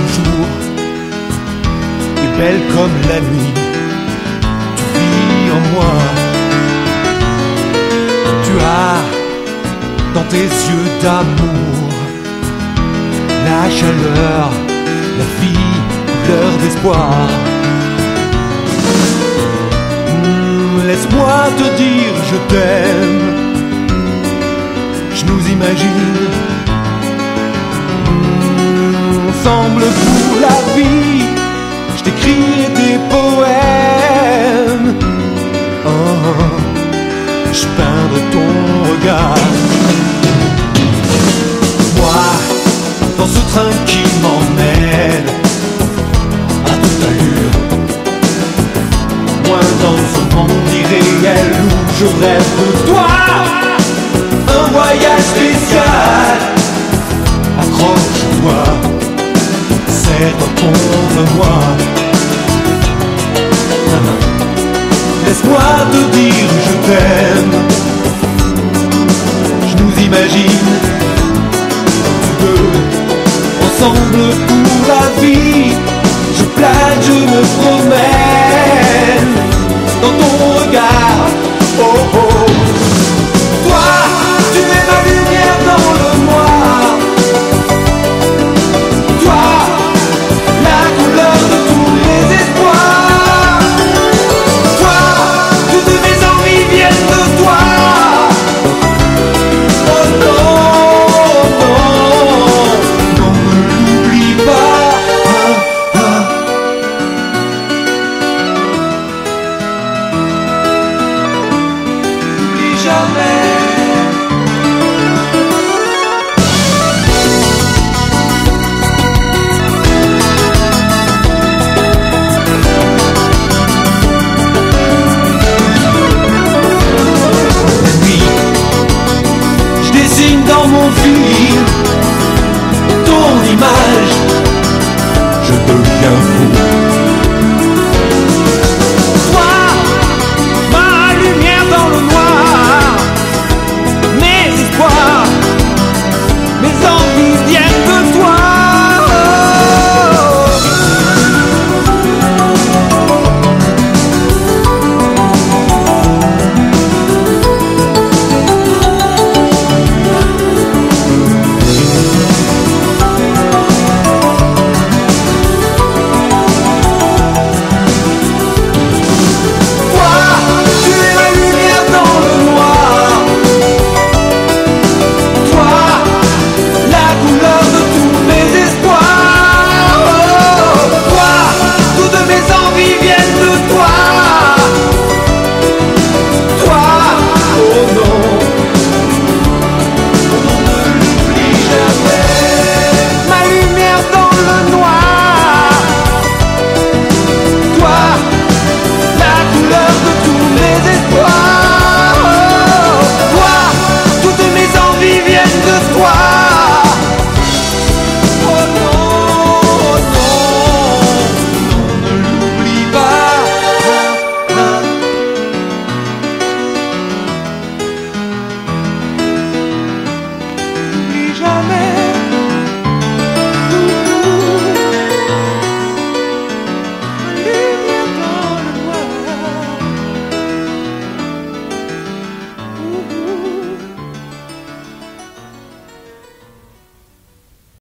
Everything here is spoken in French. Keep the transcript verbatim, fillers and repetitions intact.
jour est belle comme la nuit. Tu vis en moi. Tu as dans tes yeux d'amour la chaleur, la vie, couleur d'espoir. Mmh, laisse-moi te dire je t'aime. Je nous imagine mmh, ensemble pour la vie. Je t'écrirai des poèmes. Oh, je peindrai ton regard. Moi, dans ce train qui m'emmène à toute allure, loin dans ce monde irréel où je rêve de toi. Un voyage spécial, accroche-toi, serre contre moi. Laisse-moi te dire je t'aime. Je nous imagine ensemble pour la vie.